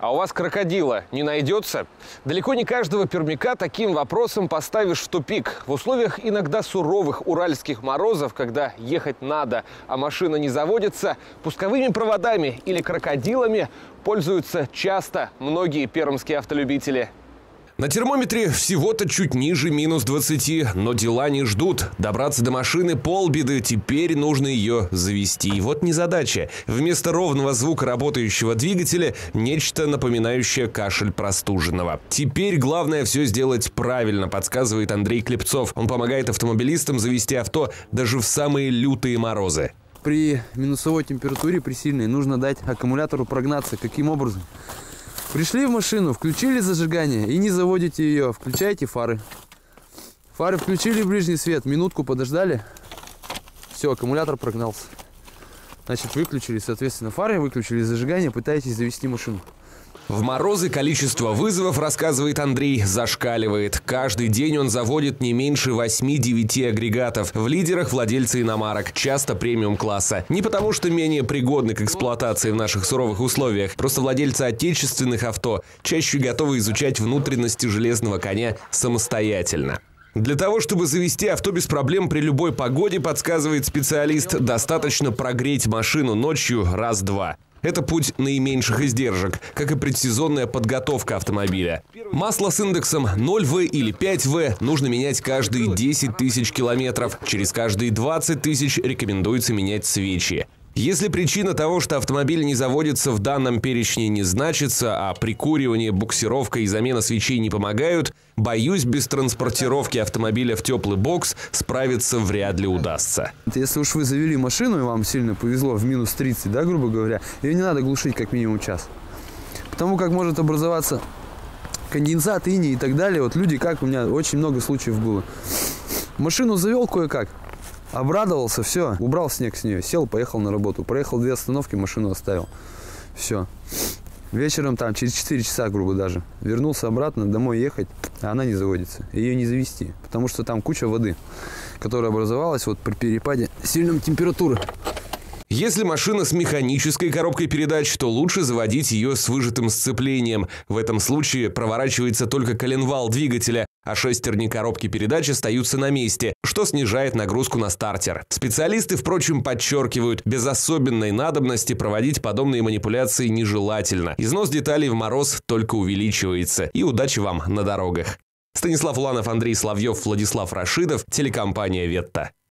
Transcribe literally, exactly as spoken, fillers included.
А у вас крокодила не найдется? Далеко не каждого пермяка таким вопросом поставишь в тупик. В условиях иногда суровых уральских морозов, когда ехать надо, а машина не заводится, пусковыми проводами или крокодилами пользуются часто многие пермские автолюбители. На термометре всего-то чуть ниже минус двадцати, но дела не ждут. Добраться до машины полбеды, теперь нужно ее завести. И вот незадача. Вместо ровного звука работающего двигателя нечто напоминающее кашель простуженного. Теперь главное все сделать правильно, подсказывает Андрей Клепцов. Он помогает автомобилистам завести авто даже в самые лютые морозы. При минусовой температуре, при сильной, нужно дать аккумулятору прогнаться. Каким образом? Пришли в машину, включили зажигание и не заводите ее. Включаете фары. Фары включили, ближний свет, минутку подождали. Все, аккумулятор прогнался. Значит, выключили, соответственно, фары, выключили зажигание, пытаетесь завести машину. В морозы количество вызовов, рассказывает Андрей, зашкаливает. Каждый день он заводит не меньше восьми-девяти агрегатов. В лидерах владельцы иномарок, часто премиум-класса. Не потому, что менее пригодны к эксплуатации в наших суровых условиях. Просто владельцы отечественных авто чаще готовы изучать внутренности железного коня самостоятельно. Для того, чтобы завести авто без проблем при любой погоде, подсказывает специалист, достаточно прогреть машину ночью раз-два. Это путь наименьших издержек, как и предсезонная подготовка автомобиля. Масло с индексом ноль вэ или пять вэ нужно менять каждые десять тысяч километров. Через каждые двадцать тысяч рекомендуется менять свечи. Если причина того, что автомобиль не заводится, в данном перечне не значится, а прикуривание, буксировка и замена свечей не помогают, боюсь, без транспортировки автомобиля в теплый бокс справиться вряд ли удастся. Если уж вы завели машину и вам сильно повезло в минус тридцать, да, грубо говоря, ее не надо глушить как минимум час. Потому как может образоваться конденсат, иней и так далее. Вот люди, как у меня очень много случаев было. Машину завел кое-как. Обрадовался, все, убрал снег с нее, сел, поехал на работу. Проехал две остановки, машину оставил. Все. Вечером, там, через четыре часа, грубо даже, вернулся обратно, домой ехать, а она не заводится. Ее не завести, потому что там куча воды, которая образовалась вот при перепаде сильной температуры. Если машина с механической коробкой передач, то лучше заводить ее с выжатым сцеплением. В этом случае проворачивается только коленвал двигателя, а шестерни коробки передач остаются на месте, что снижает нагрузку на стартер. Специалисты, впрочем, подчеркивают, без особенной надобности проводить подобные манипуляции нежелательно. Износ деталей в мороз только увеличивается. И удачи вам на дорогах. Станислав Уланов, Андрей Соловьев, Владислав Рашидов, телекомпания «Ветта».